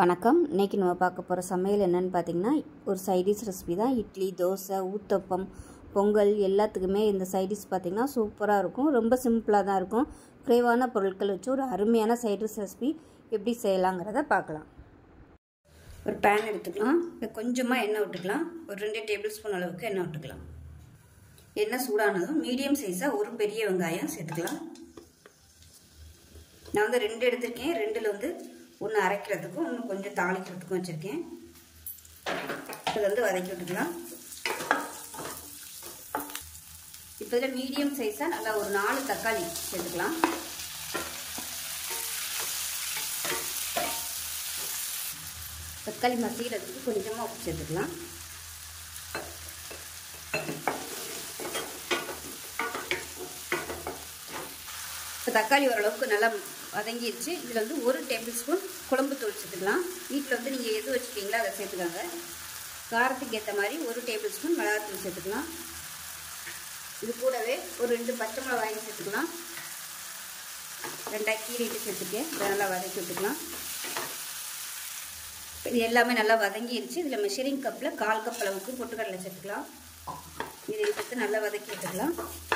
வணக்கம். இன்றைக்கி நம்ம பார்க்க போகிற சமையல் என்னென்னு பார்த்திங்கன்னா, ஒரு சைடிஷ் ரெசிபி தான். இட்லி, தோசை, ஊத்தப்பம், பொங்கல் எல்லாத்துக்குமே இந்த சைடிஷ் பார்த்திங்கன்னா சூப்பராக இருக்கும். ரொம்ப சிம்பிளாக தான் இருக்கும். குறைவான பொருட்கள் வச்சு ஒரு அருமையான சைடிஷ் ரெசிபி எப்படி செய்யலாங்கிறத பார்க்கலாம். ஒரு பேன் எடுத்துக்கலாம். இப்போ கொஞ்சமாக எண்ணெய் விட்டுக்கலாம். ஒரு 2 டேபிள் ஸ்பூன் அளவுக்கு எண்ணெய் விட்டுக்கலாம். எண்ணெய் சூடானதும் மீடியம் சைஸாக ஒரு பெரிய வெங்காயம் சேர்த்துக்கலாம். நான் வந்து 2 எடுத்திருக்கேன். 2ல் ஒன்று அரைக்கிறதுக்கும் ஒன்று கொஞ்சம் தாளிக்கிறதுக்கும் வச்சுருக்கேன். இது வதக்கி விட்டுக்கலாம். இப்போ இதில் மீடியம் சைஸாக நல்லா ஒரு 4 தக்காளி சேர்த்துக்கலாம். தக்காளி மசிக்கிறதுக்கு கொஞ்சமாக உப்பு சேர்த்துக்கலாம். இப்போ தக்காளி ஓரளவுக்கு நல்லா வதங்கிடுச்சு. இதில் 1 டேபிள் ஸ்பூன் குழம்பு தூள் சேர்த்துக்கலாம். வீட்டில் நீங்கள் எது வச்சுக்கிங்களோ அதை சேர்த்துக்காங்க. காரத்துக்கு ஏற்ற மாதிரி 1 டேபிள் ஸ்பூன் மிளகாத்தூள் சேர்த்துக்கலாம். இது கூடவே ஒரு 2 பச்சை மிளகாயும் சேர்த்துக்கலாம். 2 கீரைட்டு சேர்த்துக்கேன். இதை நல்லா வதக்கி விட்டுக்கலாம். இது எல்லாமே நல்லா வதங்கிடுச்சு. இதில் மெஷரிங் கப்பில் 1/4 கப் அளவுக்கு பொட்டுக்கடலை சேர்த்துக்கலாம். இதை சேர்த்து நல்லா வதக்கி விட்டுக்கலாம்.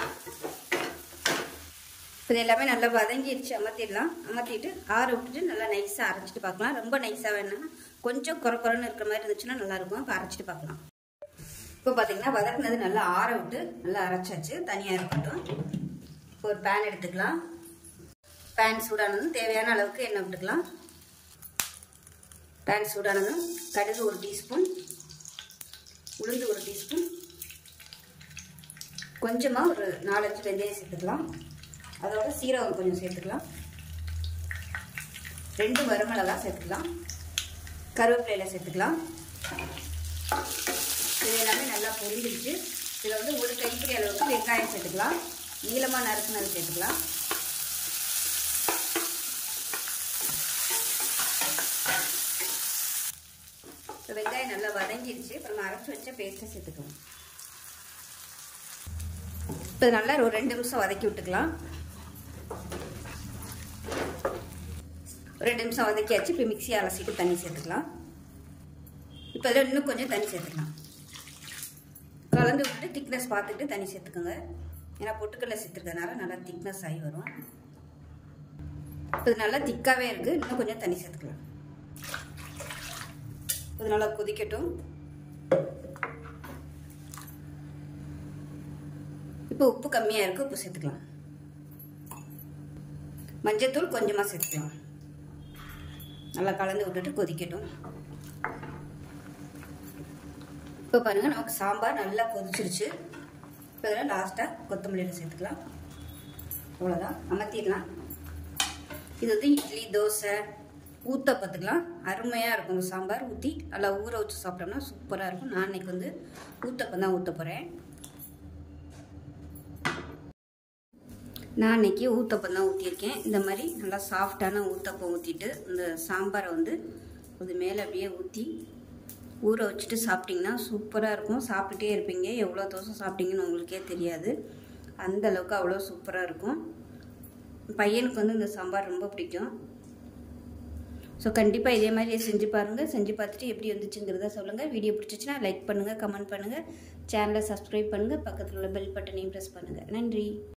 இது எல்லாமே நல்லா வதங்கிடுச்சு. அமர்த்திடலாம். அமர்த்திட்டு ஆற விட்டுட்டு நல்லா நைஸாக அரைச்சிட்டு பார்க்கலாம். ரொம்ப நைஸாக வேணும்னா கொஞ்சம் குறைன்னு இருக்கிற மாதிரி இருந்துச்சுன்னா நல்லாயிருக்கும். இப்போ அரைச்சிட்டு பார்க்கலாம். இப்போ பார்த்தீங்கன்னா வதக்குனது நல்லா ஆற விட்டு நல்லா அரைச்சாச்சு. தனியாக இருக்கட்டும். இப்போ ஒரு பேன் எடுத்துக்கலாம். பேன் சூடானதும் தேவையான அளவுக்கு எண்ணெய் விட்டுக்கலாம். பேன் சூடானதும் கடுகு 1 டீஸ்பூன், உளுந்து 1 டீஸ்பூன், கொஞ்சமாக ஒரு 4-5 வெந்தயம் சேர்த்துக்கலாம். அதோட சீரகம் கொஞ்சம் சேர்த்துக்கலாம். 2 வரமிளகாய் சேர்த்துக்கலாம். கருவேப்பிலையில சேர்த்துக்கலாம். இது எல்லாமே நல்லா பொரிஞ்சிருச்சு. இதில் 1 கைப்பிடி அளவுக்கு வெங்காயம் சேர்த்துக்கலாம். நீளமாக நறுக்குனது சேர்த்துக்கலாம். வெங்காயம் நல்லா வதங்கிடுச்சு. இப்போ நம்ம அரைச்சி வச்ச பேஸ்ட்டை சேர்த்துக்கலாம். இப்போ நல்லா ஒரு 2 நிமிஷம் வதக்கி விட்டுக்கலாம். 2 நிமிஷம் வதக்கியாச்சு. இப்போ மிக்ஸியை அலசிட்டு தண்ணி சேர்த்துக்கலாம். இப்போ இதில் இன்னும் கொஞ்சம் தண்ணி சேர்த்துக்கலாம். கலந்து விட்டுட்டு திக்னஸ் பார்த்துட்டு தண்ணி சேர்த்துக்கோங்க. ஏன்னா பொட்டுக்கடலை சேர்த்துக்கிறதுனால நல்லா திக்னஸ் ஆகி வரும். இப்போ இது நல்லா திக்காகவே இருக்குது. இன்னும் கொஞ்சம் தண்ணி சேர்த்துக்கலாம். இது நல்லா கொதிக்கட்டும். இப்போ உப்பு கம்மியாக இருக்குது. உப்பு சேர்த்துக்கலாம். மஞ்சத்தூள் கொஞ்சமாக சேர்த்துக்கலாம். நல்லா கலந்து விட்டுட்டு கொதிக்கட்டும். இப்போ பாருங்கள், நமக்கு சாம்பார் நல்லா கொதிச்சிருச்சு. இப்போ இதெல்லாம் லாஸ்ட்டாக கொத்தமல்லியில் சேர்த்துக்கலாம். அவ்வளோதான், அமர்த்திடலாம். இது இட்லி, தோசை, ஊத்தப்பத்துக்கலாம் அருமையாக இருக்கும். சாம்பார் ஊற்றி நல்லா ஊற வச்சு சாப்பிட்டோம்னா சூப்பராக இருக்கும். நான் இன்னைக்கு ஊத்தப்பம் தான் ஊற்ற போகிறேன். நான் இன்றைக்கி ஊத்தப்பம் தான் ஊற்றியிருக்கேன். இந்த மாதிரி நல்லா சாஃப்டான ஊத்தப்பம் ஊற்றிட்டு இந்த சாம்பாரை அது மேலே அப்படியே ஊற்றி ஊற வச்சுட்டு சாப்பிட்டிங்கன்னா சூப்பராக இருக்கும். சாப்பிட்டுட்டே இருப்பீங்க. எவ்வளோ தோசை சாப்பிட்டீங்கன்னு உங்களுக்கே தெரியாது. அந்தளவுக்கு அவ்வளோ சூப்பராக இருக்கும். பையனுக்கு இந்த சாம்பார் ரொம்ப பிடிக்கும். ஸோ கண்டிப்பாக இதே மாதிரியே செஞ்சு பாருங்கள். செஞ்சு பார்த்துட்டு எப்படி வந்துச்சுங்கிறத சொல்லுங்கள். வீடியோ பிடிச்சிச்சின்னா லைக் பண்ணுங்கள், கமெண்ட் பண்ணுங்கள், சேனலை சப்ஸ்கிரைப் பண்ணுங்கள், பக்கத்தில் உள்ள பெல் பட்டனையும் ப்ரெஸ் பண்ணுங்கள். நன்றி.